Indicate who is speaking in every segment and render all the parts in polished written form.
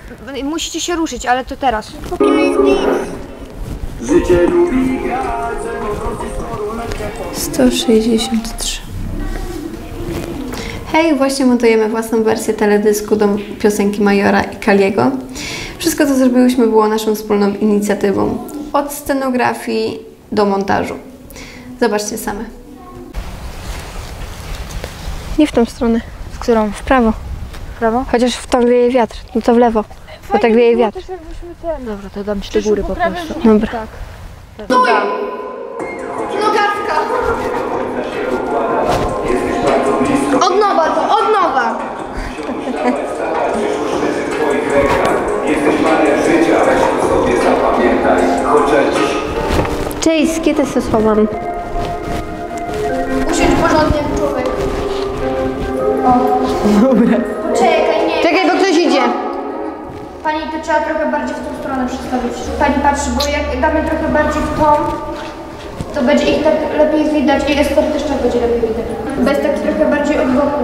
Speaker 1: musicie się ruszyć, ale to teraz.
Speaker 2: Życie lubi grać,
Speaker 3: 163. Hej, właśnie montujemy własną wersję teledysku do piosenki Majora i Kaliego. Wszystko, co zrobiłyśmy, było naszą wspólną inicjatywą. Od scenografii do montażu. Zobaczcie same. Nie w tą stronę.
Speaker 1: W którą?
Speaker 3: W prawo.
Speaker 1: W prawo?
Speaker 3: Chociaż w to wieje wiatr, no to w lewo. Bo tak wieje wiatr.
Speaker 1: Dobra, to dam ci do góry po prostu.
Speaker 3: Dobra.
Speaker 1: Tak.
Speaker 3: Dobra. Nogawka! Od nowa to, od nowa! Cześć, kiedy się schowam?
Speaker 4: Usiądź porządnie, człowiek.
Speaker 3: Dobra.
Speaker 4: Poczekaj, nie.
Speaker 3: Czekaj, bo ktoś idzie.
Speaker 4: Pani, to trzeba trochę bardziej w tą stronę przedstawić. Pani patrzy, bo jak damy trochę bardziej w tą, to będzie ich tak lepiej widać i Ester też tak będzie lepiej widać. Bez tak trochę bardziej od boku.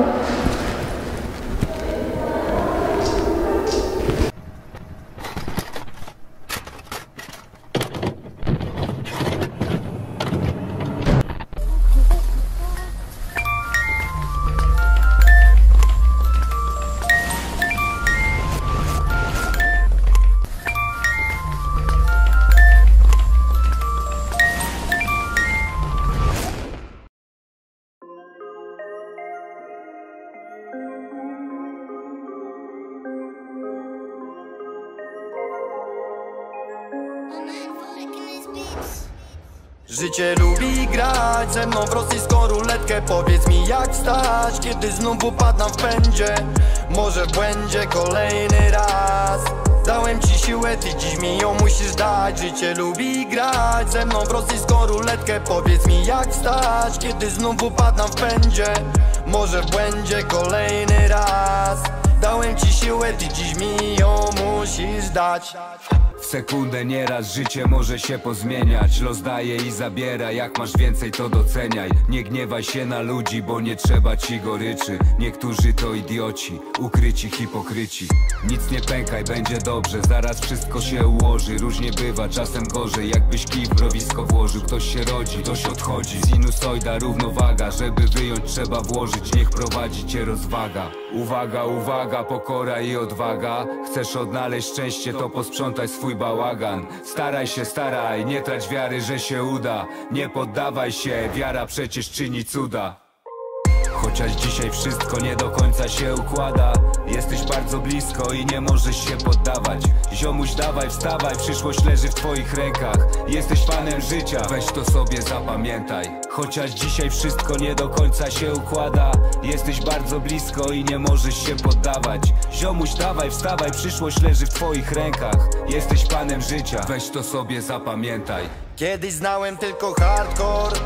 Speaker 2: Życie lubi grać ze mną w rosyjską ruletkę. Powiedz mi, jak wstać, kiedy znów upadam w pędzie. Może w błędzie kolejny raz. Dałem ci siłę, ty dziś mi ją musisz dać. Życie lubi grać ze mną w rosyjską ruletkę. Powiedz mi, jak wstać, kiedy znów upadam w pędzie. Może w błędzie kolejny raz. Dałem ci siłę, ty dziś mi ją musisz dać.
Speaker 5: W sekundę nieraz życie może się pozmieniać. Los daje i zabiera, jak masz więcej to doceniaj. Nie gniewaj się na ludzi, bo nie trzeba ci goryczy. Niektórzy to idioci, ukryci hipokryci. Nic nie pękaj, będzie dobrze, zaraz wszystko się ułoży. Różnie bywa, czasem gorzej, jakbyś kij w mrowisko włożył. Ktoś się rodzi, ktoś odchodzi. Sinusoida, równowaga, żeby wyjąć trzeba włożyć. Niech prowadzi cię rozwaga. Uwaga, uwaga, pokora i odwaga. Chcesz odnaleźć szczęście, to posprzątaj swój bałagan. Staraj się, staraj, nie trać wiary, że się uda. Nie poddawaj się, wiara przecież czyni cuda. Chociaż dzisiaj wszystko nie do końca się układa, jesteś bardzo blisko i nie możesz się poddawać. Ziomuś, dawaj, wstawaj, przyszłość leży w twoich rękach. Jesteś panem życia, weź to sobie zapamiętaj. Chociaż dzisiaj wszystko nie do końca się układa, jesteś bardzo blisko i nie możesz się poddawać. Ziomuś, dawaj, wstawaj, przyszłość leży w twoich rękach. Jesteś panem życia, weź to sobie zapamiętaj.
Speaker 2: Kiedyś znałem tylko hardcore.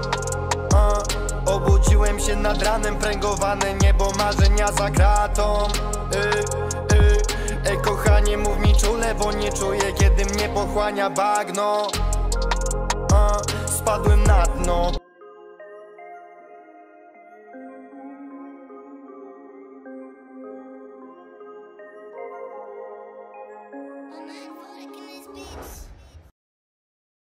Speaker 2: Obudziłem się nad ranem, pręgowane niebo, marzenia za kratą. Kochanie, mów mi czule, bo nie czuję, kiedy mnie pochłania bagno. Spadłem na dno.